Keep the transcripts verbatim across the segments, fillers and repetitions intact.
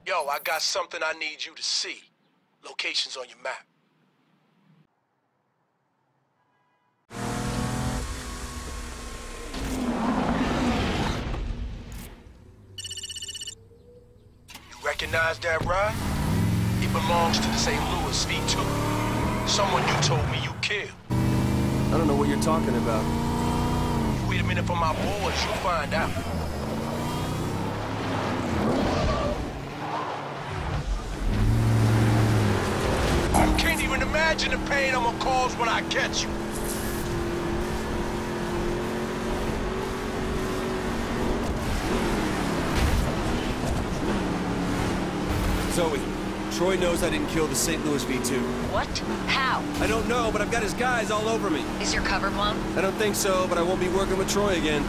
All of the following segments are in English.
Yo, I got something I need you to see. Location's on your map. You recognize that ride? It belongs to the Saint Louis V two. Someone you told me you killed. I don't know what you're talking about. You wait a minute for my boys, you'll find out. You can't even imagine the pain I'm gonna cause when I catch you. Zoe, Troy knows I didn't kill the Saint Louis V two. What? How? I don't know, but I've got his guys all over me. Is your cover blown? I don't think so, but I won't be working with Troy again.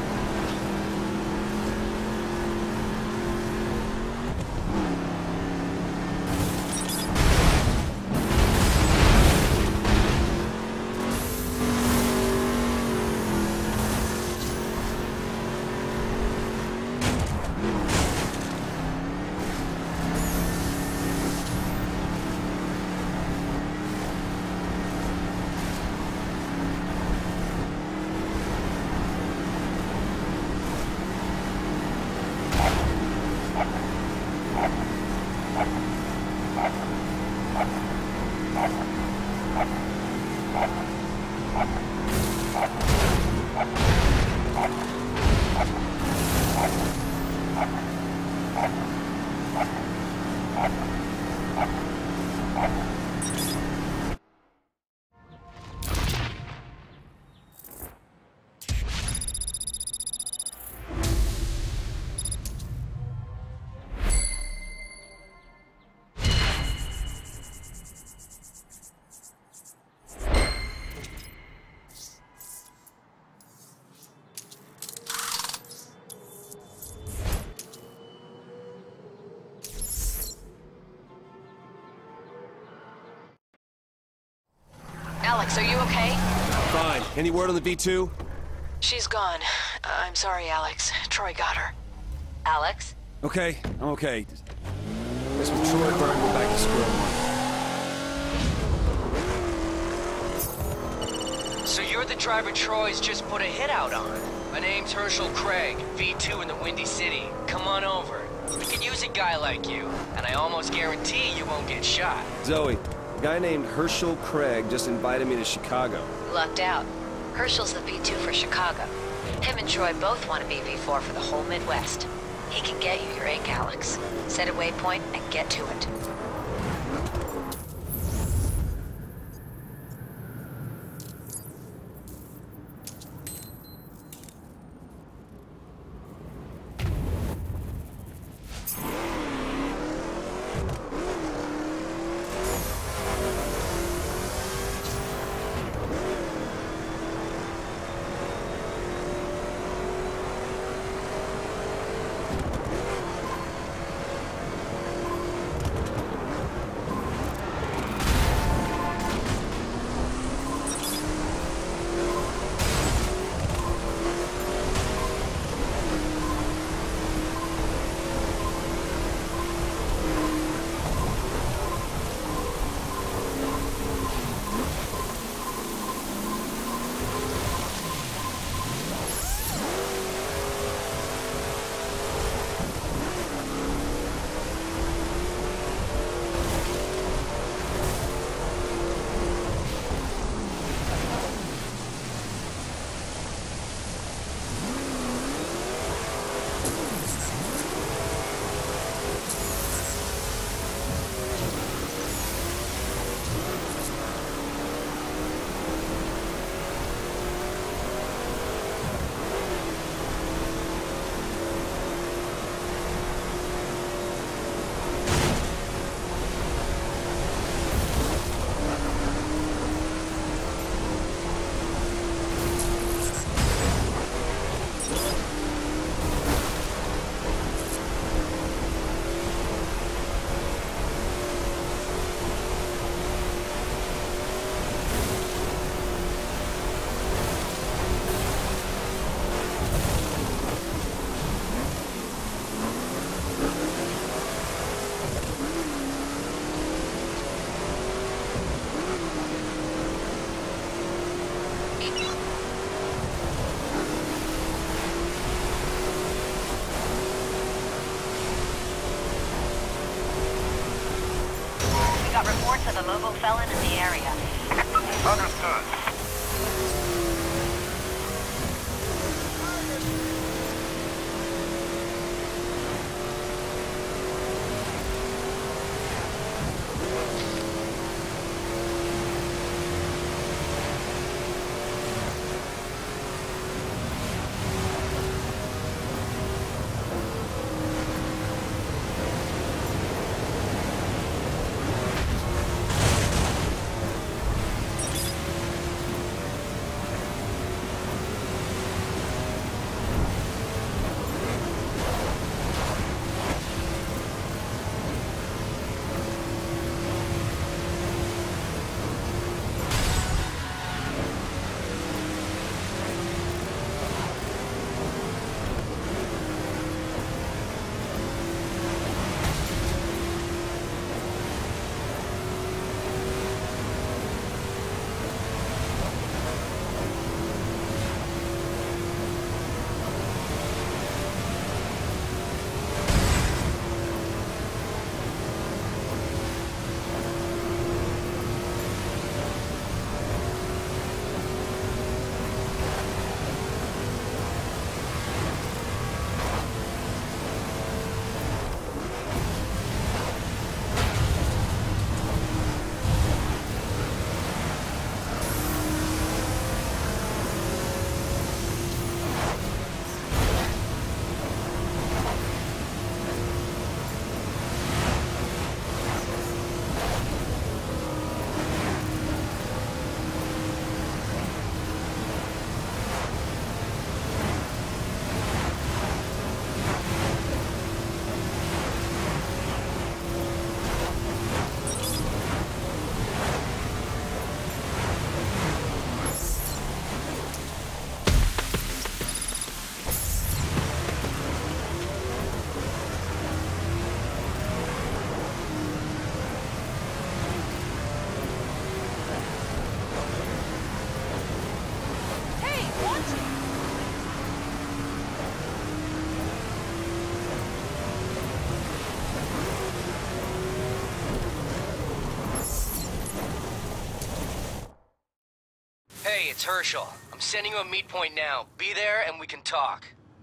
Alex, are you okay? Fine. Any word on the V two? She's gone. Uh, I'm sorry, Alex. Troy got her. Alex? Okay, I'm okay. Guess with Troy burned, we're back to square one. So you're the driver Troy's just put a hit out on. My name's Herschel Craig, V two in the Windy City. Come on over. We could use a guy like you, and I almost guarantee you won't get shot. Zoe, a guy named Herschel Craig just invited me to Chicago. Lucked out. Herschel's the V two for Chicago. Him and Troy both want to be V four for the whole Midwest. He can get you your ink, Alex. Set a waypoint and get to it. Got reports of a mobile felon in the area. Understood. Hey, it's Herschel. I'm sending you a meet point now. Be there and we can talk.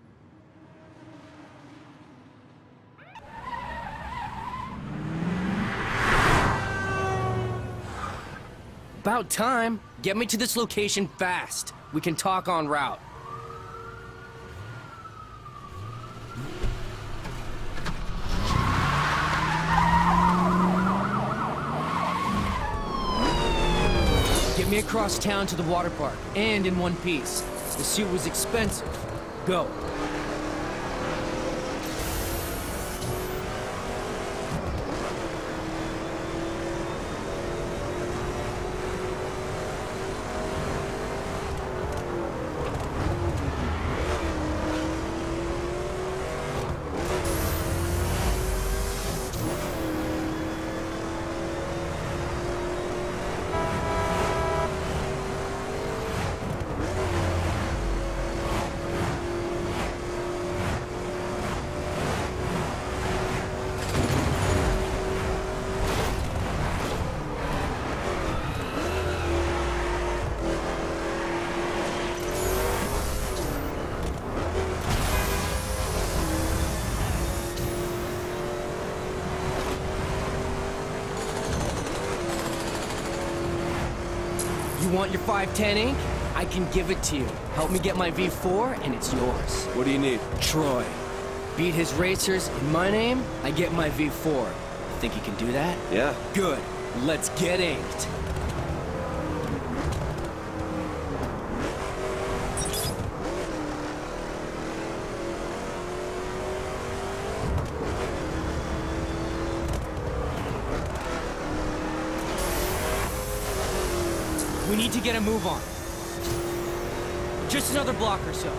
About time. Get me to this location fast. We can talk en route. Get me across town to the water park, and in one piece. The suit was expensive. Go. You want your five ten ink? I can give it to you. Help me get my V four, and it's yours. What do you need? Troy. Beat his racers in my name, I get my V four. Think you can do that? Yeah. Good. Let's get inked. We need to get a move on. Just another block or so.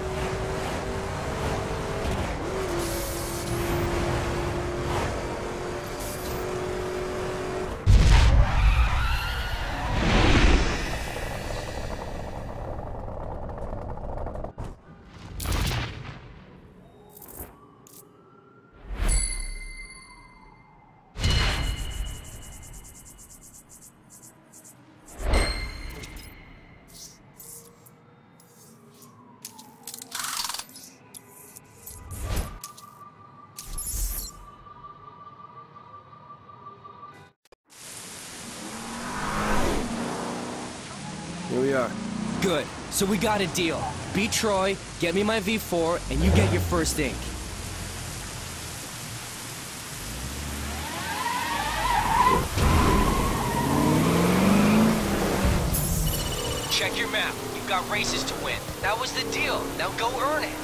we are. Good. So we got a deal. Beat Troy, get me my V four, and you get your first ink. Check your map. You've got races to win. That was the deal. Now go earn it.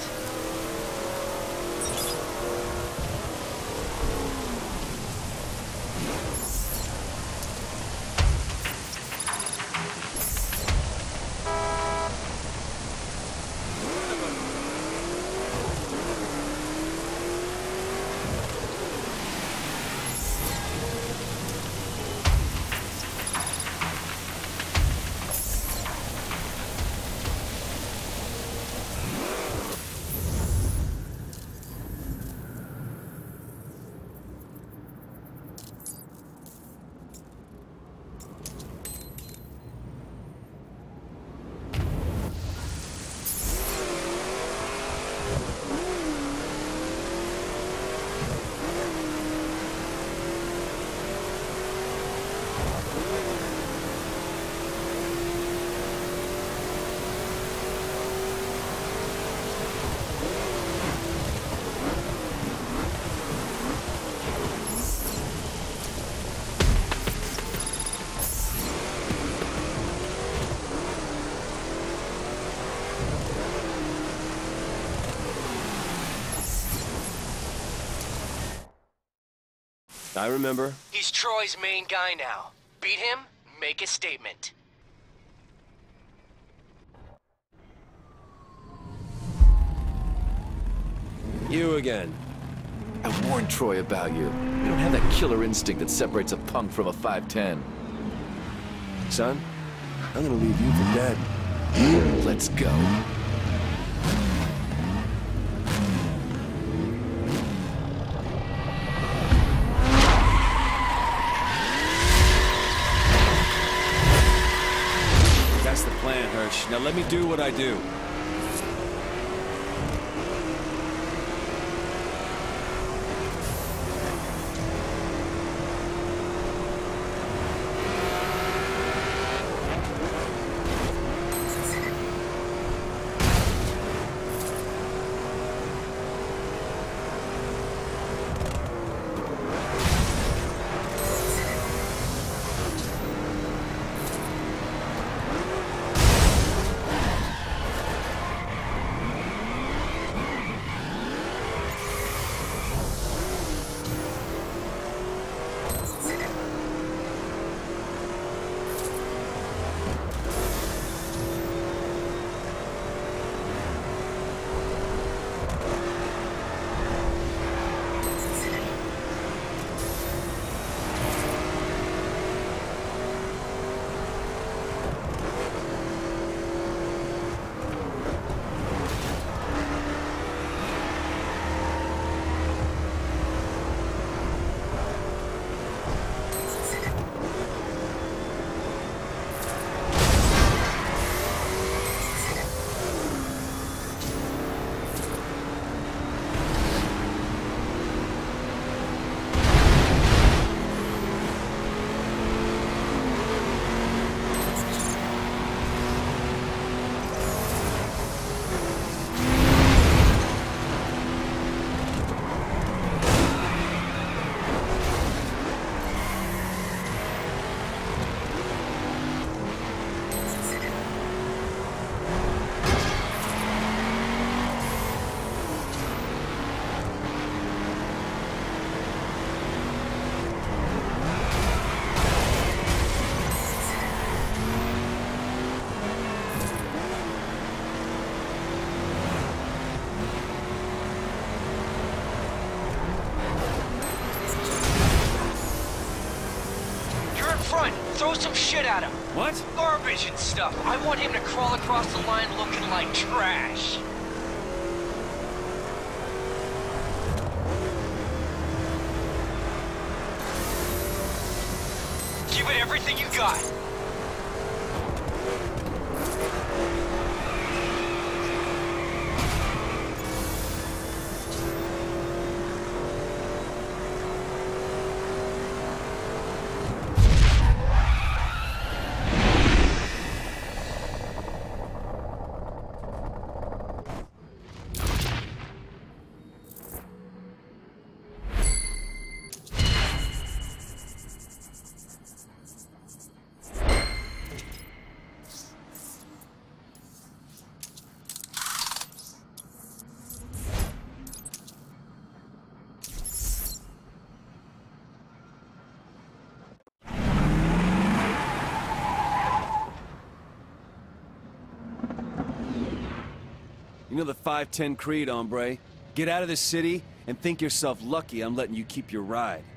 I remember. He's Troy's main guy now. Beat him, make a statement. You again. I warned Troy about you. You don't have that killer instinct that separates a punk from a five ten. Son, I'm gonna leave you for dead. Let's go. That's the plan, Hirsch. Now let me do what I do. Throw some shit at him. What? Garbage and stuff. I want him to crawl across the line looking like trash. Give it everything you got. You know the five ten creed, hombre. Get out of the city and think yourself lucky I'm letting you keep your ride.